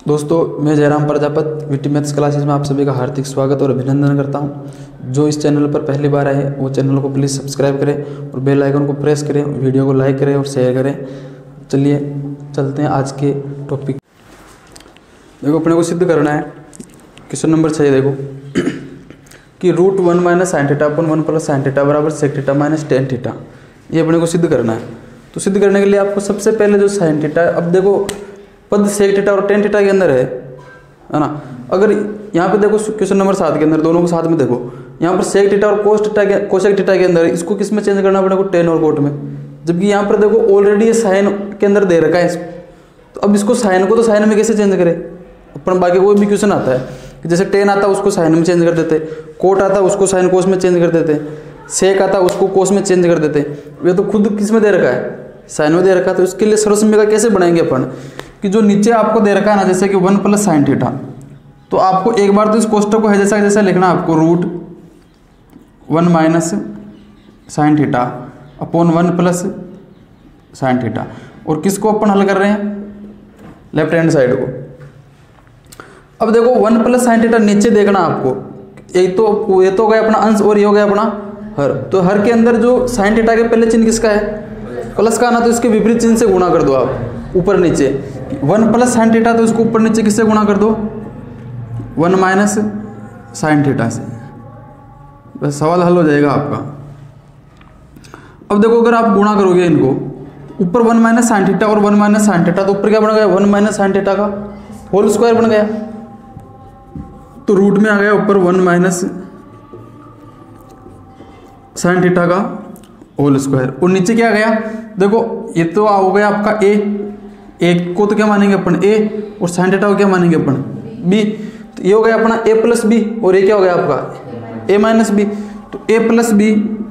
दोस्तों, मैं Jayram Prajapat VT maths classes में आप सभी का हार्दिक स्वागत और अभिनंदन करता हूं। जो इस चैनल पर पहली बार आए वो चैनल को प्लीज़ सब्सक्राइब करें और बेल आइकन को प्रेस करें, वीडियो को लाइक करें और शेयर करें। चलिए चलते हैं आज के टॉपिक। देखो, अपने को सिद्ध करना है क्वेश्चन नंबर 6। देखो कि √1 minus sine theta upon 1 plus sine theta बराबर sec theta minus tan theta, ये अपने को सिद्ध करना है। तो सिद्ध करने के लिए आपको सबसे पहले जो साइन थीटा, अब देखो पद सेक थीटा और टेन थीटा के अंदर है ना। अगर यहाँ पे देखो क्वेश्चन नंबर 7 के अंदर, दोनों को साथ में देखो, यहाँ पर सेक थीटा और कोसेक थीटा के अंदर इसको किस में चेंज करना पड़ेगा, टेन और कोट में। जबकि यहाँ पर देखो ऑलरेडी ये साइन के अंदर दे रखा है, तो अब इसको साइन को तो साइन में कैसे चेंज करें। अपन बाकी कोई भी क्वेश्चन आता है कि जैसे टेन आता उसको साइन में चेंज कर देते, कोट आता उसको साइन कोस में चेंज कर देते, सेक आता उसको कोस में चेंज कर देते। ये तो खुद किस में दे रखा है, साइन में दे रखा है। तो इसके लिए सर्वसमीकरण कैसे बनाएंगे अपन कि जो नीचे आपको दे रखा है ना, जैसे कि 1 प्लस साइन थीटा, तो आपको एक बार तो इस कोष्टक को है जैसा जैसा लिखना है आपको, √1 minus sine theta upon 1 plus sine theta. और किसको अपन हल कर रहे हैं, लेफ्ट हैंड साइड को। अब देखो 1 प्लस साइन थीटा नीचे देखना आपको, ये तो गया अपना अंश और ये हो गया अपना हर। तो हर के अंदर जो साइन थीटा के पहले चिन्ह किसका है, प्लस का ना, तो इसके विपरीत चिन्ह से गुणा कर दो आप ऊपर नीचे। 1 प्लस साइन थीटा तो इसको ऊपर नीचे किससे गुणा कर दो, 1 माइनस साइन थीटा से। बस सवाल हल हो जाएगा आपका। अब देखो अगर आप गुणा करोगे इनको, ऊपर 1 माइनस साइन थीटा और 1 माइनस साइन थीटा, तो ऊपर क्या बन गया, 1 माइनस साइन थीटा का होल स्क्वायर बन गया। तो रूट में आ गया ऊपर 1 माइनस साइन थीटा का होल स्क्वायर, और नीचे क्या गया, देखो ये तो हो गया आपका ए को तो क्या मानेंगे अपन ए, और साइन थीटा को क्या मानेंगे अपन बी। तो ये हो गया अपना a प्लस बी, और ये क्या हो गया आपका a माइनस बी। तो a प्लस बी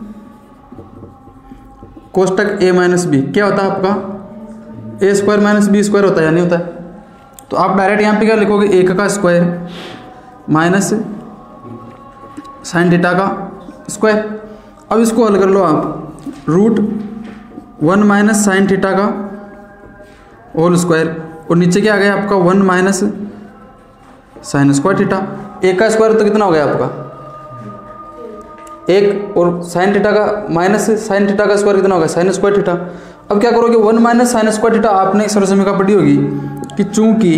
कोष्टक a माइनस बी क्या होता है आपका a square minus b square होता है या नहीं होता है। तो आप डायरेक्ट यहाँ पे क्या लिखोगे, 1 का स्क्वायर माइनस साइन थीटा का स्क्वायर। अब इसको हल कर लो आप, √1 माइनस साइन थीटा का होल स्क्वायर, और नीचे क्या आ गया आपका 1 माइनस साइन स्क्वायर थीटा। 1 का स्क्वायर तो कितना हो गया आपका 1, और साइन थीटा का माइनस साइन थीटा का स्क्वायर कितना होगा, साइन स्क्वायर थीटा। अब क्या करोगे, 1 माइनस साइन स्क्वायर थीटा आपने सर्वसमीकरण पढ़ी होगी कि चूंकि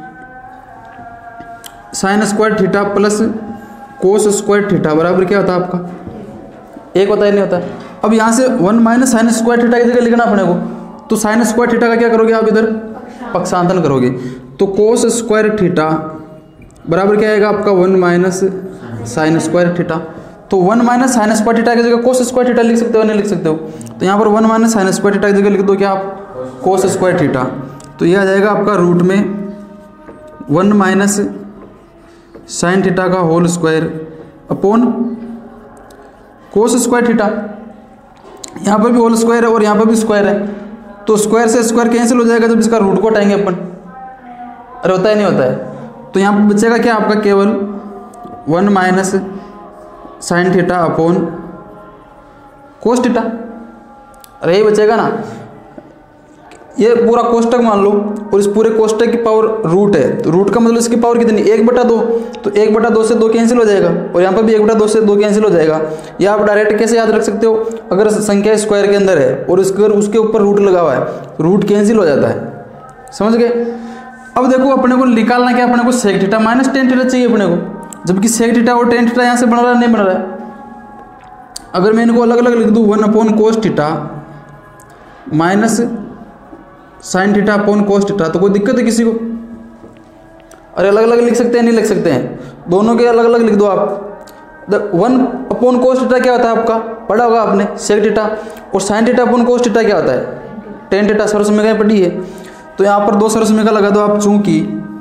sine square theta plus cos square theta बराबर क्या होता है आपका 1 होता है, नहीं होता है। अब यहाँ से 1 माइनस साइन स्क्वायर थीटा की जगह लिखना अपने को, तो साइन स्क्वायर थीटा का क्या करोगे आप, इधर पक्षांतरण करोगे। तो कोस स्क्वायर थीटा बराबर क्या आएगा आपका 1 माइनस साइन स्क्वायर थीटा। तो 1 माइनस साइन स्क्वायर थीटा की जगह कोस स्क्वायर थीटा लिख सकते हो, नहीं लिख सकते हो। तो यहाँ पर 1 माइनस साइन स्क्वायर थीटा की जगह लिख दो क्या आप, कोस स्क्वायर थीटा। तो यह आ जाएगा आपका रूट में 1 माइनस साइन थीटा का whole square upon cos square theta. यहाँ पर भी होल स्क्वायर है और यहाँ पर भी स्क्वायर है, तो स्क्वायर से स्क्वायर कैंसिल हो जाएगा जब इसका रूट को हटाएंगे अपन। अरे होता है नहीं होता है। तो यहाँ पर बचेगा क्या आपका, केवल 1 minus sine theta upon cos theta. अरे यही बचेगा ना, ये पूरा कोष्टक मान लो और इस पूरे कोष्टक की पावर रूट है, तो रूट का मतलब इसकी पावर कितनी, 1/2। तो 1/2 से 2 कैंसिल हो जाएगा, और यहाँ पर भी 1/2 से 2 कैंसिल हो जाएगा। या आप डायरेक्ट कैसे याद रख सकते हो, अगर संख्या स्क्वायर के अंदर है और उसके ऊपर रूट लगा हुआ है, रूट कैंसिल हो जाता है, समझ गए। अब देखो अपने को निकालना क्या, अपने को sec theta minus tan theta चाहिए अपने को, जबकि सेक थीटा और टेन थीटा यहाँ से बन रहा है, नहीं बन रहा है। अगर मैं इनको अलग अलग लिख दूँ, 1 upon cos theta minus sine theta upon cos theta, तो कोई दिक्कत है किसी को। अरे अलग अलग लिख सकते हैं, नहीं लिख सकते हैं, दोनों के अलग अलग लिख दो आप। 1 अपॉन कोस थीटा क्या होता है आपका, पढ़ा होगा आपने सेक थीटा, और sine theta upon cos theta क्या होता है, टेन थीटा। सर्वसमीकरण पढ़ी है, तो यहाँ पर 2 सर्वसमीकरण लगा दो आप, चूंकि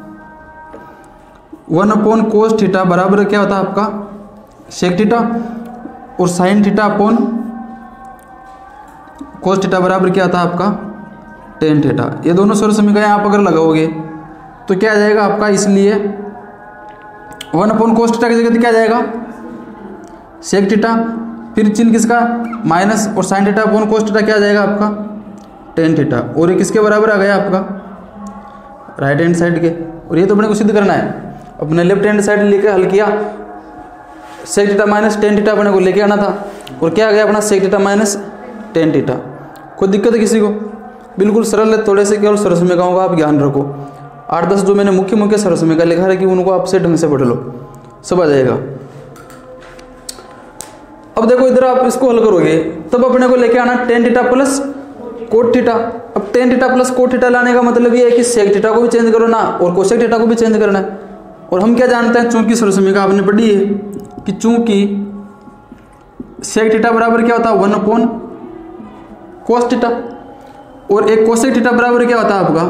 1 अपॉन कोस थीटा बराबर क्या होता है आपका सेक थीटा, और sine theta upon cos theta बराबर क्या होता है आपका टेन थीटा। ये दोनों सर्वसमीकरण आप अगर लगाओगे तो क्या आ जाएगा आपका, इसलिए 1 अपॉन कोस थीटा की जगह क्या आ जाएगा सेक थीटा, फिर चिन्ह किसका माइनस, और sine theta upon cos theta क्या आ जाएगा आपका टेन थीटा। और ये किसके बराबर आ गया आपका राइट हैंड साइड के, और ये तो अपने को सिद्ध करना है। अपने लेफ्ट हैंड साइड लेके हल किया, sec theta minus tan theta अपने को लेके आना था, और क्या आ गया अपना sec theta minus tan theta. कोई दिक्कत है किसी को? बिल्कुल सरल है, थोड़े से केवल सरसमीकाओं का आप ज्ञान रखो। 8-10 जो मैंने मुख्य मुख्य सरसमीका लिखा है कि उनको आप से ढंग से पढ़ लो, सब आ जाएगा। अब देखो इधर आप इसको हल करोगे तब अपने को लेके आना tan theta plus cot theta. अब tan theta plus cot theta लाने का मतलब ये है कि सेक थीटा को भी चेंज करो ना और कोसेक थीटा को भी चेंज करना है। और हम क्या जानते हैं, चूंकि सरसमीका आपने पढ़ी है कि चूंकि सेक थीटा बराबर क्या होता है 1 अपॉन कोस थीटा, और एक कोसेक थीटा बराबर क्या होता है आपका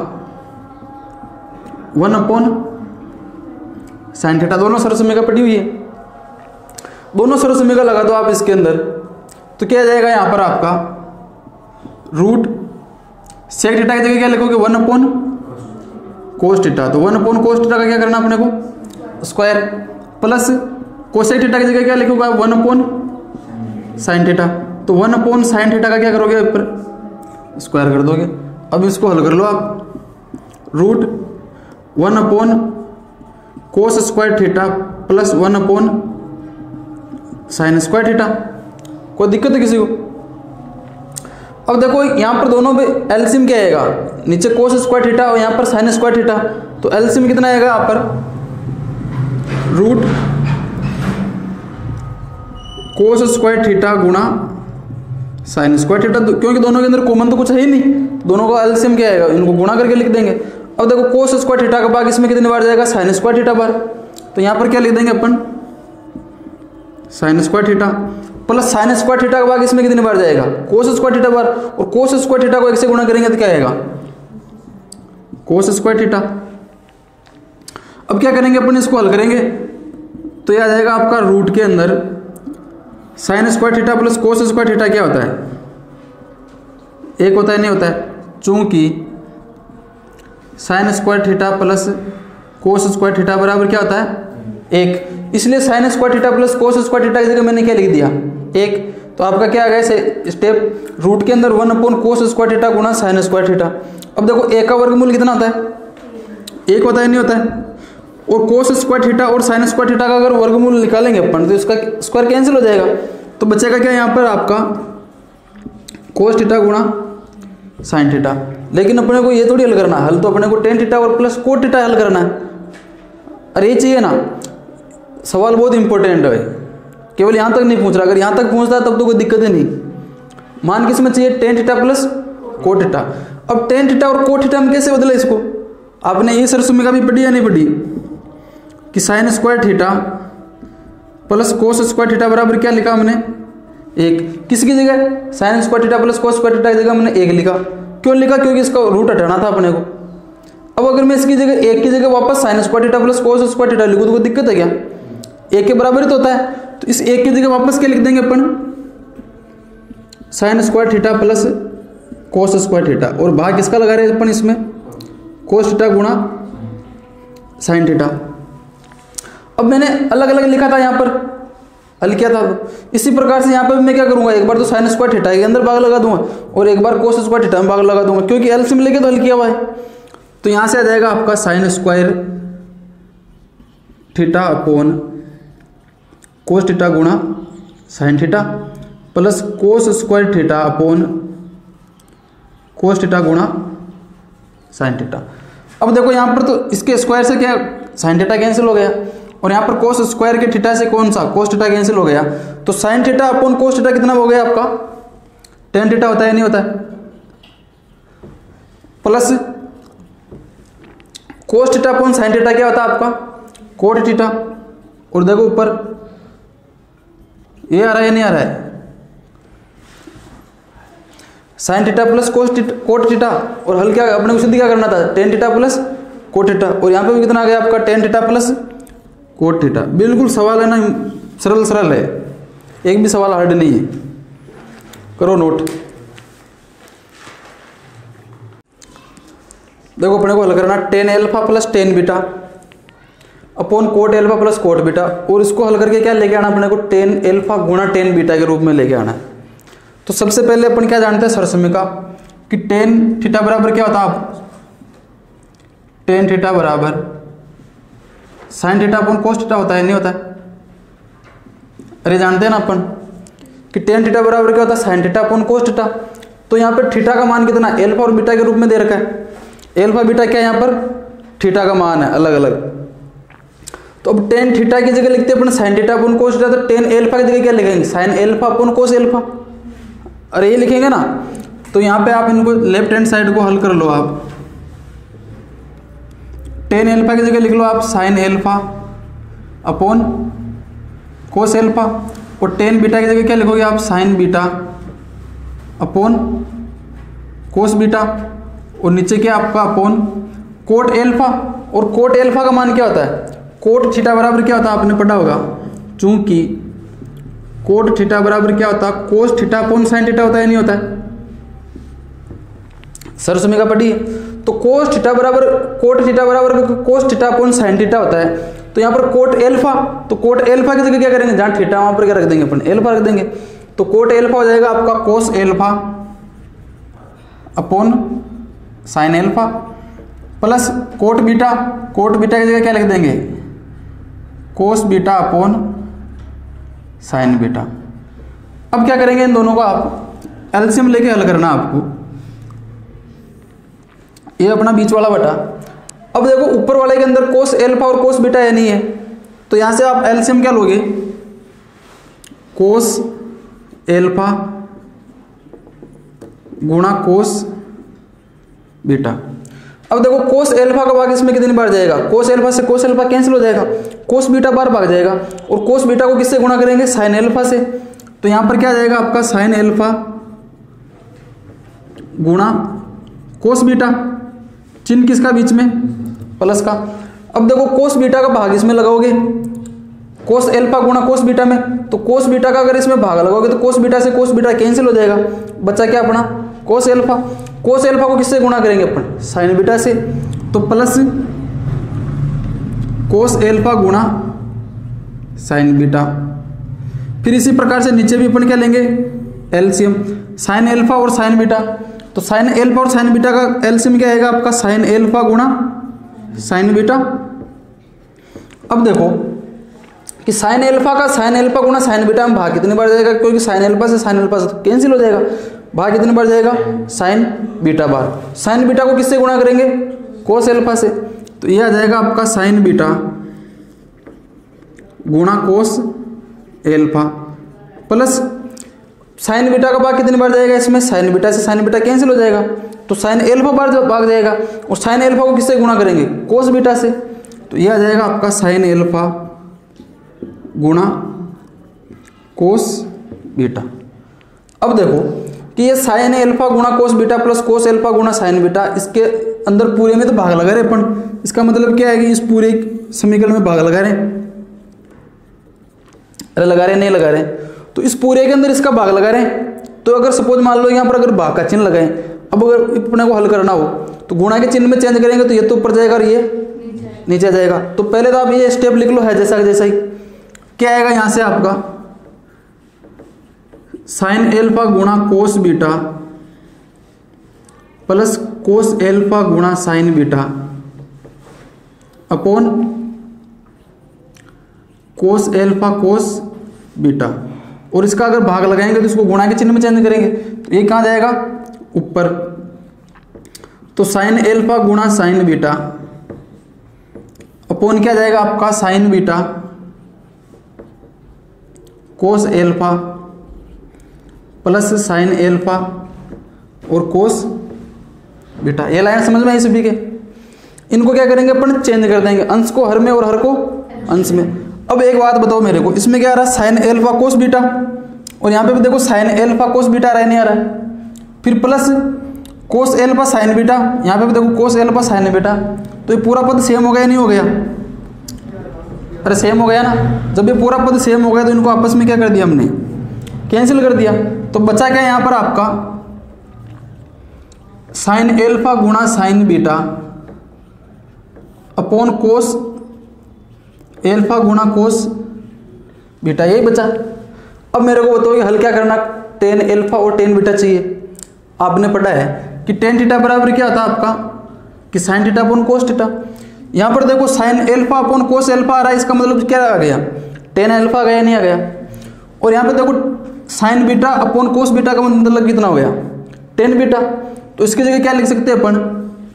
1 अपॉन साइन थीटा। दोनों सरसमीका पढ़ी हुई है, दोनों सरसमीका लगा दो आप इसके अंदर, तो क्या जाएगा यहाँ पर आपका रूट सेक थीटा की जगह क्या लिखोगे 1 अपॉन कोस थीटा, तो 1 अपॉन कोस थीटा का क्या करना अपने को स्क्वायर, प्लस कोसेक थीटा की जगह क्या लिखोगे आप 1 अपॉन साइन थीटा, तो 1 अपॉन साइन थीटा का क्या करोगे ऊपर स्क्वायर कर दोगे। अब इसको हल कर लो आप, root 1 upon cos square theta plus 1 upon sine square theta. कोई दिक्कत है किसी को? अब देखो यहाँ पर दोनों पे एलसीएम क्या आएगा, नीचे कोस स्क्वायर थीटा और यहाँ पर साइन स्क्वायर थीटा, तो एलसीएम कितना आएगा यहाँ पर रूट कोस स्क्वायर थीटा गुणा साइन स्क्वायर थीटा, क्योंकि दोनों के अंदर कॉमन तो कुछ है ही नहीं, दोनों का एलसीएम क्या आएगा, इनको गुणा करके लिख देंगे। अब देखो कोस स्क्वायर थीटा का भाग इसमें कितनी बार जाएगा साइन स्क्वायर थीटा बार, तो यहाँ पर क्या लिख देंगे अपन sine square theta plus sine square theta का भाग इसमें कितनी बार जाएगा कोस स्क्वायर थीटा बार, और कोस स्क्वायर थीटा को 1 से गुणा करेंगे तो क्या आएगा कोस स्क्वायर थीटा। अब क्या करेंगे अपन इसको हल करेंगे तो यह आ जाएगा आपका रूट के अंदर sine square theta plus cos square theta क्या होता है, एक होता है नहीं होता है, चूंकि sine square theta plus cos square theta बराबर क्या होता है 1, इसलिए sine square theta plus cos square theta की जगह मैंने क्या लिख दिया 1। तो आपका क्या आ गया स्टेप, रूट के अंदर 1 अपॉन कोस स्क्वायर थीटा गुणा साइन स्क्वायर थीटा। अब देखो a का वर्गमूल कितना होता है 1 होता है नहीं होता है, और कोस स्क्वायर थीटा और साइन स्क्वायर थीटा का अगर वर्गमूल निकालेंगे अपन तो इसका स्क्वायर कैंसिल हो जाएगा, तो बचेगा क्या यहाँ पर आपका कोस थीटा गुणा साइन थीटा। लेकिन अपने को ये थोड़ी हल करना है, हल तो अपने को टेन थीटा और प्लस कोट थीटा हल करना है। अरे ये चाहिए ना, सवाल बहुत इंपॉर्टेंट है, केवल यहाँ तक नहीं पूछ रहा, अगर यहाँ तक पूछता है तब तो कोई दिक्कत ही नहीं। मान किसमें चाहिए tan theta plus cot theta. अब टेन थीटा और कोट थीटा में कैसे बदले इसको, आपने ये सरसमीका भी पढ़ी या नहीं पढ़ी कि sine square theta plus cos square theta बराबर क्या लिखा हमने 1, किसकी जगह sine square theta plus cos square theta की जगह हमने 1 लिखा। क्यों लिखा, क्योंकि इसका रूट हटाना था अपने को। अब अगर मैं इसकी जगह 1 की जगह वापस sine square theta plus cos square theta लिखूँ तो कोई दिक्कत है क्या, 1 के बराबर ही तो होता है। तो इस 1 की जगह वापस क्या लिख देंगे अपन sine square theta plus cos square theta, और भाग किसका लगा रहे हैं अपन इसमें कोस थीटा गुणा साइन थीटा। अब मैंने अलग अलग लिखा था, यहाँ पर हल किया था, इसी प्रकार से यहाँ पर मैं क्या करूंगा, एक बार तो साइन स्क्वायर थीटा के अंदर भाग लगा दूंगा और एक बार कोस स्क्वायर थीटा में भाग लगा दूंगा, क्योंकि एलसीएम लेके तो हल किया हुआ है। तो यहाँ से आ जाएगा आपका sine square theta upon cos theta गुणा sine theta plus cos square theta upon cos theta गुणा साइन थीटा। अब देखो यहाँ पर तो इसके स्क्वायर से क्या साइन थीटा कैंसिल हो गया, और यहाँ पर कोस स्क्वायर के थीटा से कौन सा कोस थीटा कैंसिल हो गया, तो sine theta upon cos theta कितना हो गया आपका टेन थीटा होता है नहीं होता है, plus cos theta upon sine theta क्या होता है आपका कोट थीटा, और देखो ऊपर ये आ रहा है या नहीं आ रहा है sine theta plus cot theta, और हल क्या अपने को सिद्ध क्या करना था tan theta plus cot theta, और यहाँ पे भी कितना आ गया आपका tan theta plus cot theta. बिल्कुल सवाल है ना, सरल सरल है, एक भी सवाल हार्ड नहीं है, करो नोट। देखो अपने को हल करना tan alpha plus tan beta upon cot alpha plus cot beta, और इसको हल करके क्या लेके आना अपने को टेन एल्फा गुणा टेन बीटा के रूप में लेके आना है। तो सबसे पहले अपन क्या जानते हैं सरसमीका कि टेन थीटा बराबर क्या होता है, आप टेन थीटा बराबर sine theta upon cos theta होता है, नहीं होता है? अरे जानते हैं ना अपन कि टेन थीटा बराबर क्या होता है, sine theta upon cos theta. तो यहाँ पर थीटा का मान कितना, एल्फा और बीटा के रूप में दे रखा है। एल्फा बीटा क्या है यहाँ पर, थीटा का मान है अलग अलग। तो अब टेन थीटा की जगह लिखते हैं अपन sine theta upon cos theta, तो टेन एल्फा की जगह क्या लिखेंगे, sine alpha upon cos alpha. अरे ये लिखेंगे ना। तो यहाँ पे आप इनको लेफ्ट हैंड साइड को हल कर लो आप। टेन एल्फा की जगह लिख लो आप sine alpha upon cos alpha, और टेन बीटा की जगह क्या लिखोगे आप, sine beta upon cos beta, और नीचे क्या आपका अपॉन कोट एल्फा। और कोट एल्फा का मान क्या होता है, कोट थीटा बराबर क्या होता है, आपने पढ़ा होगा, चूंकि कोट थीटा बराबर क्या होता है, cos theta upon sine theta होता है, नहीं होता है? सर समीका पढ़ी है। तो कोस थीटा बराबर कोट थीटा बराबर cos theta upon sine theta होता है। तो यहाँ पर कोट एल्फा, तो कोट एल्फा की जगह क्या करेंगे, जहाँ थीटा वहां पर क्या रख देंगे अपन, एल्फा रख देंगे। तो कोट एल्फा हो जाएगा आपका cos alpha upon sine alpha, plus cot beta, cot beta की जगह क्या लिख देंगे, cos beta upon sine beta. अब क्या करेंगे, इन दोनों को आप एलसीएम लेके हल करना आपको। ये अपना बीच वाला बटा। अब देखो ऊपर वाले के अंदर कोस एल्फा और कोस बीटा है नहीं है, तो यहां से आप एलसीएम क्या लोगे, कोस एल्फा गुणा कोस बीटा। अब देखो कोस एल्फा का भाग इसमें कितनी बार जाएगा, कोस एल्फा से कोस एल्फा कैंसिल हो जाएगा, कोस बीटा बार भाग जाएगा, और कोस बीटा को किससे गुणा करेंगे, साइन एल्फा से। तो यहां पर क्या आ जाएगा आपका साइन एल्फा गुणा कोस बीटा, चिन्ह किसका बीच में, प्लस का। अब देखो कोस बीटा का भाग इसमें लगाओगे, कोस एल्फा गुणा कोस बीटा में, तो कोस बीटा का अगर इसमें भाग लगाओगे तो कोस बीटा से कोस बीटा कैंसिल हो जाएगा, बचा क्या अपना कोस एल्फा। कोस एल्फा को किससे गुणा करेंगे अपन, साइन बीटा से, तो प्लस कोस एल्फा गुणा साइन बीटा। फिर इसी प्रकार से नीचे भी अपन क्या लेंगे, एलसीएम, साइन एल्फा और साइन बीटा। तो साइन एल्फा और साइन बीटा का एलसीएम क्या आएगा आपका, साइन एल्फा गुणा साइन बीटा। अब देखो कि साइन एल्फा का साइन एल्फा गुणा साइन बीटा में भाग कितनी बार जाएगा, क्योंकि साइन एल्फा से कैंसिल हो जाएगा, भाग कितनी बार जाएगा, साइन बीटा बार। साइन बीटा को किससे गुणा करेंगे, कोस एल्फा से। तो यह आ जाएगा आपका साइन बीटा गुणा cos alpha, plus sine beta का भाग कितनी बार जाएगा इसमें, साइन बीटा से साइन बीटा कैंसिल हो जाएगा, तो साइन एल्फा बार भाग जाएगा, और साइन एल्फा को किससे गुणा करेंगे, कोस बीटा से। तो यह आ जाएगा आपका साइन एल्फा गुणा कोस बीटा। अब देखो कि ये साइन एल्फा गुणा cos beta plus cos alpha गुणा साइन बीटा, इसके अंदर पूरे में तो भाग लगा रहे अपन। इसका मतलब क्या है कि इस पूरे समीकरण में भाग लगा रहे हैं, अरे लगा रहे नहीं लगा रहे, तो इस पूरे के अंदर इसका भाग लगा रहे हैं। तो अगर सपोज मान लो यहाँ पर अगर भाग का चिन्ह लगाएं, अब अगर अपने को हल करना हो तो गुणा के चिन्ह में चेंज करेंगे, तो ये तो ऊपर जाएगा और ये नीचे जाएगा। तो पहले तो आप ये स्टेप लिख लो है जैसा जैसा ही। क्या आएगा यहाँ से आपका साइन एल्फा गुणा cos beta plus cos alpha गुणा sine beta upon cos alpha cos beta, और इसका अगर भाग लगाएंगे तो इसको गुणा के चिन्ह में चेंज करेंगे, तो ये कहाँ जाएगा ऊपर। तो साइन एल्फा गुणा साइन बीटा अपॉन क्या जाएगा आपका sine beta cos alpha plus sine alpha और कोस बीटा। ये लाइन समझ में आई सभी के। इनको क्या करेंगे अपन, चेंज कर देंगे, अंश को हर में और हर को अंश में। अब एक बात बताओ मेरे को, इसमें क्या आ रहा है साइन एल्फा कोस बीटा, और यहाँ पे भी देखो साइन एल्फा कोस बीटा आ रहा है, नहीं आ रहा है। फिर plus cos alpha sine beta, यहाँ पे भी देखो कोस एल्फा साइन बीटा। तो ये पूरा पद सेम हो गया नहीं हो गया, अरे सेम हो गया ना। जब ये पूरा पद सेम हो गया तो इनको आपस में क्या कर दिया हमने, कैंसिल कर दिया। तो बचा क्या यहाँ पर आपका साइन एल्फा गुणा sine beta upon cos alpha गुणा कोस बीटा, यही बचा। अब मेरे को बताओ कि हल क्या करना, टेन एल्फा और टेन बीटा चाहिए। आपने पढ़ा है कि टेन थीटा बराबर क्या होता है आपका, कि sine theta upon cos theta. यहाँ पर देखो sine alpha upon cos alpha आ रहा है, इसका मतलब क्या आ गया, टेन एल्फा आ गया, नहीं आ गया। और यहाँ पे देखो sine beta upon cos beta का मतलब कितना हो गया, टेन बीटा। तो इसकी जगह क्या लिख सकते हैं अपन,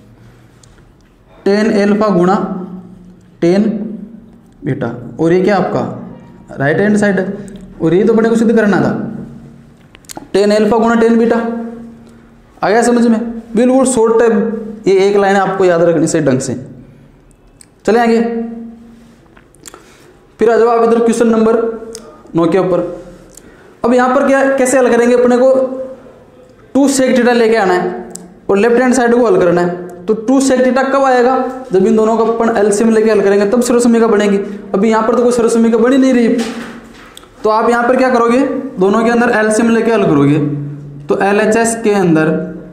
टेन एल्फा गुणा टेन बीटा। और ये क्या आपका राइट हैंड साइड है, और ये तो अपने को सिद्ध करना था, टेन एल्फा गुणा टेन बीटा। आ गया समझ में, बिल्कुल शॉर्ट टाइम, ये एक लाइन आपको याद रखनी सही ढंग से। चले आगे, फिर आ जाओ आप इधर क्वेश्चन नंबर 9 के ऊपर। अब यहाँ पर क्या कैसे हल करेंगे, अपने को 2 सेक थीटा लेके आना है और लेफ्ट हैंड साइड को हल करना है। तो 2 सेक थीटा कब आएगा, जब इन दोनों का अपन एलसीएम लेके हल करेंगे तब सर्वसम्मिका बनेगी। अभी यहाँ पर तो कोई सर्वसम्मिका बनी नहीं रही, तो आप यहाँ पर क्या करोगे, दोनों के अंदर एलसीएम लेके हल करोगे। तो एलएचएस के अंदर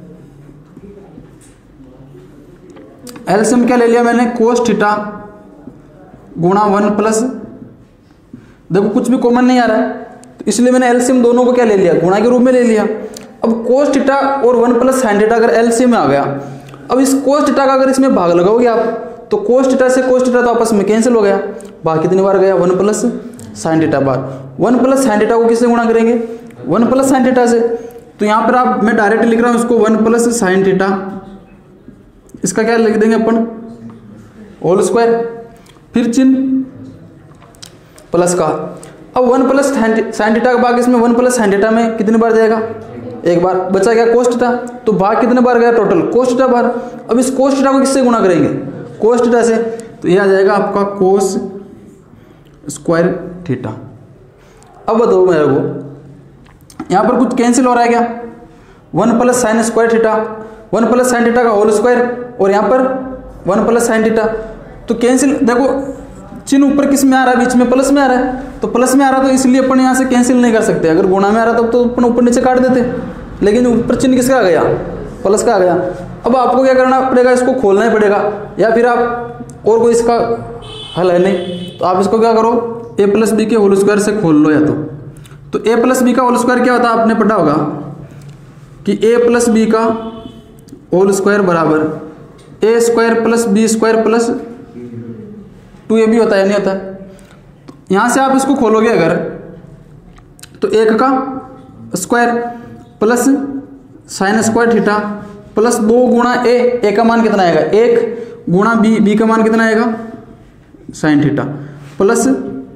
एलसीएम क्या ले लिया मैंने, कोस थीटा गुणा 1 प्लस, देखो कुछ भी कॉमन नहीं आ रहा है तो इसलिए मैंने एलसीएम दोनों को क्या ले लिया, गुणा के रूप में ले लिया। अब कोस थीटा और 1 प्लस साइन थीटा अगर एलसीएम में आ गया, अब इस कोस थीटा का अगर इसमें भाग लगाओगे आप, तो कोस थीटा से कोस थीटा तो आपस में कैंसिल हो गया, भाग कितनी बार गया, 1 प्लस साइन थीटा बार। 1 प्लस साइन थीटा को किससे गुणा करेंगे, 1 प्लस साइन थीटा से। तो यहाँ पर आप, मैं डायरेक्ट लिख रहा हूँ इसको 1 प्लस साइन थीटा, इसका क्या लिख देंगे अपन, होल स्क्वायर, फिर चिन्ह प्लस का। अब 1 प्लस साइन थीटा का भाग इसमें 1 प्लस साइन थीटा में कितनी बार जाएगा, एक बार। बचा गया कोस थीटा, तो भाग कितने बार गया, टोटल कोस थीटा बार। अब इस कोस थीटा को किससे गुणा करेंगे, कोस थीटा से, तो ये आ जाएगा आपका कोस स्क्वायर थीटा। अब बताओ मेरे को, यहाँ पर कुछ कैंसिल हो रहा है क्या, 1 plus sine square theta, 1 plus sine theta का होल स्क्वायर, और यहाँ पर 1 प्लस साइन थीटा, तो कैंसिल। देखो चिन्ह ऊपर किस में आ रहा है, बीच में प्लस में आ रहा है, तो प्लस में आ रहा तो इसलिए अपन यहाँ से कैंसिल नहीं कर सकते। अगर गुणा में आ रहा तब तो अपन ऊपर नीचे काट देते, लेकिन ऊपर चिन्ह किसका आ गया, प्लस का आ गया। अब आपको क्या करना पड़ेगा, इसको खोलना ही पड़ेगा, या फिर आप और कोई इसका हल है नहीं, तो आप इसको क्या करो, a प्लस बी के होल स्क्वायर से खोल लो। या तो a प्लस बी का होल स्क्वायर क्या होता है, आपने पढ़ा होगा कि a प्लस बी का होल स्क्वायर बराबर a square plus B square plus 2ab होता है, नहीं होता है। तो यहाँ से आप इसको खोलोगे अगर, तो 1 का square plus sine square theta plus 2 गुणा a का मान कितना आएगा, 1 गुणा b का मान कितना आएगा, sine theta plus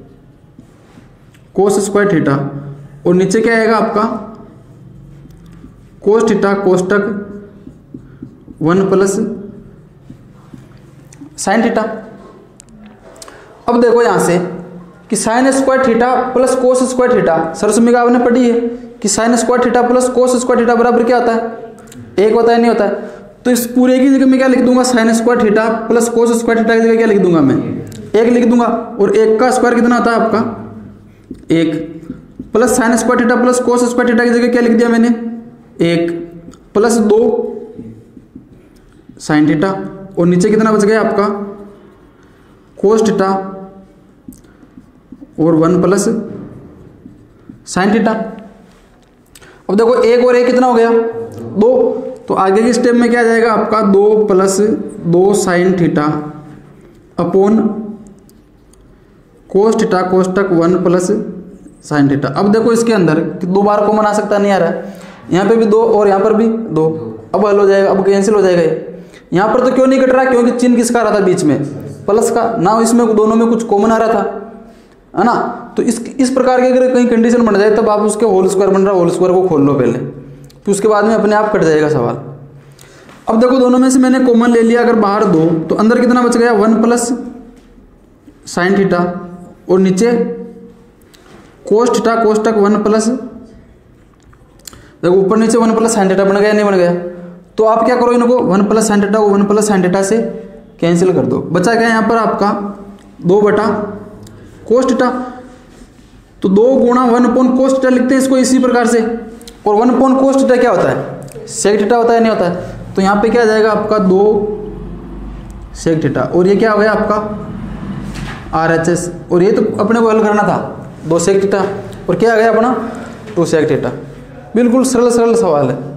cos square theta, और नीचे क्या आएगा आपका कोस थीटा कोष्टक 1 प्लस साइन थीटा। अब देखो यहाँ से कि sine square theta plus cos square theta, सर्वसम्मिका आपने पढ़ी है कि sine square theta plus cos square theta बराबर क्या होता है, 1 होता है, नहीं होता है। तो इस पूरे की जगह मैं क्या लिख दूंगा, sine square theta plus cos square theta की जगह क्या लिख दूंगा, मैं 1 लिख दूंगा। और 1 का स्क्वायर कितना होता है आपका, 1 plus sine square theta plus cos square theta की जगह क्या लिख दिया मैंने, 1 प्लस 2 साइन थीटा, और नीचे कितना बच गया आपका कोस थीटा और 1 प्लस साइन थीटा। अब देखो 1 और 1 कितना हो गया, 2। तो आगे की स्टेप में क्या जाएगा आपका 2 plus 2 sine theta upon cos theta कोष्टक 1 प्लस साइन थीटा। अब देखो इसके अंदर 2 बार कॉमन आ सकता नहीं आ रहा है, यहाँ पे भी 2 और यहाँ पर भी 2। अब हल हो जाएगा, अब कैंसिल हो जाएगा ये। यहाँ पर तो क्यों नहीं कट रहा, क्योंकि चिन्ह किसका आ रहा था बीच में, प्लस का ना, इसमें दोनों में कुछ कॉमन आ रहा था, है ना। तो इस प्रकार की अगर कहीं कंडीशन बन जाए तब आप उसके होल स्क्वायर बन रहा, होल स्क्वायर को खोल लो पहले, फिर उसके बाद में अपने आप कट जाएगा सवाल। अब देखो दोनों में से मैंने कॉमन ले लिया, अगर बाहर 2 तो अंदर कितना बच गया, 1 प्लस साइन थीटा, और नीचे कोस थीटा कोष्टक 1 प्लस, देखो ऊपर नीचे 1 प्लस साइन थीटा बन गया, नहीं बन गया। तो आप क्या करो, इनको 1 प्लस साइन थीटा को 1 प्लस साइन थीटा से कैंसिल कर दो, बचा क्या यहाँ पर आपका 2 बटा कोस थीटा। तो 2 गुणा 1 अपॉन कोस थीटा लिखते हैं इसको इसी प्रकार से, और 1 अपॉन कोस थीटा क्या होता है, सेक थीटा होता है, नहीं होता है। तो यहाँ पे क्या आ जाएगा आपका 2 सेक थीटा, और ये क्या हो गया आपका RHS, और ये तो अपने को हल करना था 2 सेक थीटा, और क्या आ गया अपना 2 सेक थीटा। बिल्कुल सरल सरल सवाल है।